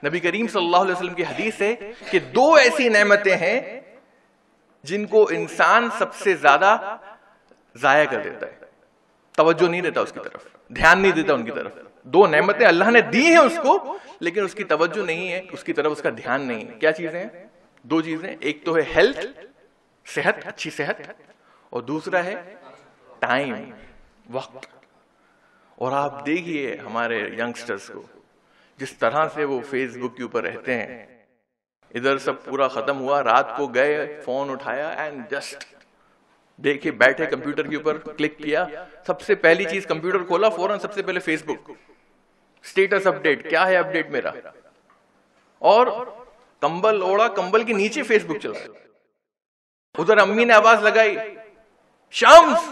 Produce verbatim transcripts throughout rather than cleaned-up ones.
नबी करीम सल्लल्लाहु अलैहि वसल्लम की हदीस है कि दो ऐसी नेमतें हैं जिनको इंसान सबसे ज्यादा जाया कर देता है, तवज्जो नहीं देता उसकी तरफ, ध्यान नहीं देता उनकी तरफ। दो नेमतें अल्लाह ने दी हैं उसको, लेकिन उसकी तवज्जो नहीं है, उसकी तरफ उसका ध्यान नहीं है। क्या चीजें हैं? दो चीजें, एक तो है हेल्थ, सेहत, अच्छी सेहत, और दूसरा है टाइम, वक्त। और आप देखिए हमारे यंगस्टर्स को, जिस तरह से वो फेसबुक के ऊपर रहते हैं, इधर सब पूरा खत्म हुआ, रात को गए, फोन उठाया एंड जस्ट देखे, बैठे कंप्यूटर के ऊपर, क्लिक किया, सबसे पहली चीज कंप्यूटर खोला, फौरन सबसे पहले फेसबुक, स्टेटस अपडेट, क्या है अपडेट मेरा, और कंबल ओढ़ा, कंबल के नीचे फेसबुक चल रहा है। उधर अम्मी ने आवाज लगाई, शम्स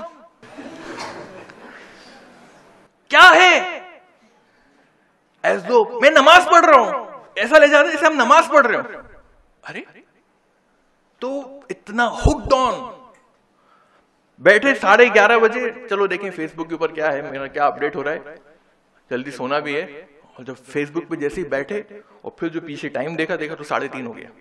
क्या है, ऐसे दो मैं नमाज पढ़ रहा हूं, ऐसा ले जाते जैसे हम नमाज पढ़ रहे हो। अरे तो इतना हुक्ड ऑन, बैठे साढ़े ग्यारह बजे, चलो देखें फेसबुक के ऊपर क्या है, मेरा क्या अपडेट हो रहा है, जल्दी सोना भी है। और जब फेसबुक पे जैसे ही बैठे और फिर जो पीछे टाइम देखा देखा तो साढ़े तीन हो गया।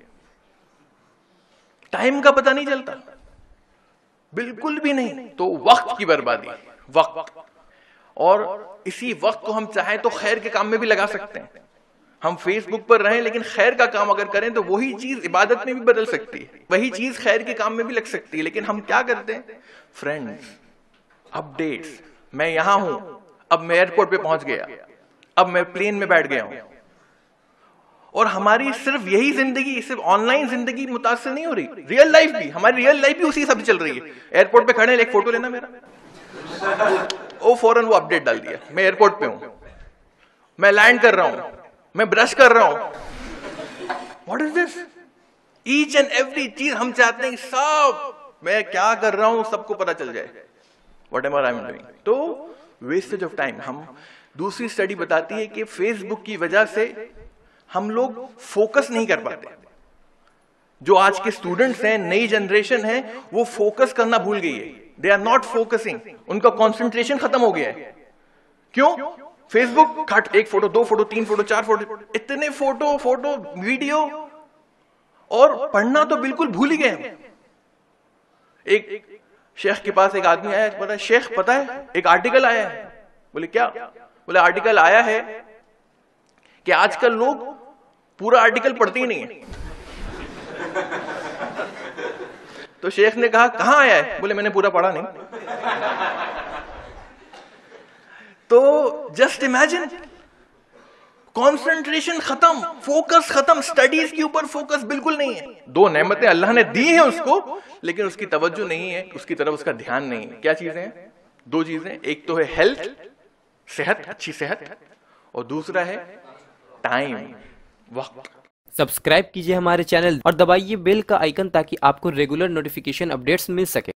टाइम का पता नहीं चलता, बिल्कुल भी नहीं। तो वक्त की बर्बादी, वक्त। और इसी वक्त को हम चाहे तो खैर के काम में भी लगा सकते हैं। हम फेसबुक पर रहें लेकिन खैर का काम अगर करें तो वही चीज इबादत में भी बदल सकती है, वही चीज खैर के काम में भी लग सकती है। लेकिन हम क्या करते हैं? फ्रेंड्स, अपडेट्स, मैं यहां हूं, अब मैं एयरपोर्ट पे पहुंच गया, अब मैं प्लेन में बैठ गया हूं। और हमारी सिर्फ यही जिंदगी, सिर्फ ऑनलाइन जिंदगी मुतासिर नहीं हो रही, रियल लाइफ भी, हमारी रियल लाइफ भी उसी सब चल रही है। एयरपोर्ट पे खड़े, एक फोटो लेना मेरा, ओ फौरन वो अपडेट डाल दिया, मैं एयरपोर्ट पे हूं, मैं लैंड कर रहा हूं, मैं ब्रश कर रहा हूं। What is this? Each and every चीज हम चाहते हैं सब, मैं क्या कर रहा हूं सबको पता चल जाए, whatever I am doing. तो वेस्टेज ऑफ टाइम। हम दूसरी स्टडी बताती है कि फेसबुक की वजह से हम लोग फोकस नहीं कर पाते। जो आज के स्टूडेंट्स हैं, नई जनरेशन है, वो फोकस करना भूल गई है। दे आर नॉट फोकसिंग, उनका कंसंट्रेशन खत्म हो गया है। क्यों? फेसबुक खट, एक फोटो, दो फोटो, तीन फोटो, चार फोटो, इतने फोटो फोटो वीडियो, और पढ़ना तो बिल्कुल भूल ही गए। एक शेख के पास एक आदमी आया, पता है शेख, पता है एक आर्टिकल आया है। बोले क्या? बोले आर्टिकल आया है कि आजकल लोग पूरा आर्टिकल पढ़ते ही नहीं है। तो शेख ने कहा कहां आया है? बोले मैंने पूरा पढ़ा नहीं। तो जस्ट इमेजिन, कंसंट्रेशन खत्म, फोकस खत्म, स्टडीज के ऊपर फोकस बिल्कुल नहीं है। दो नेमतें अल्लाह ने दी हैं उसको, लेकिन उसकी तवज्जो नहीं है, उसकी तरफ उसका ध्यान नहीं है। क्या चीजें हैं? दो चीजें, एक तो है हेल्थ, सेहत, अच्छी सेहत, और दूसरा है टाइम, वक्त। सब्सक्राइब कीजिए हमारे चैनल और दबाइए बेल का आइकन ताकि आपको रेगुलर नोटिफिकेशन अपडेट्स मिल सके।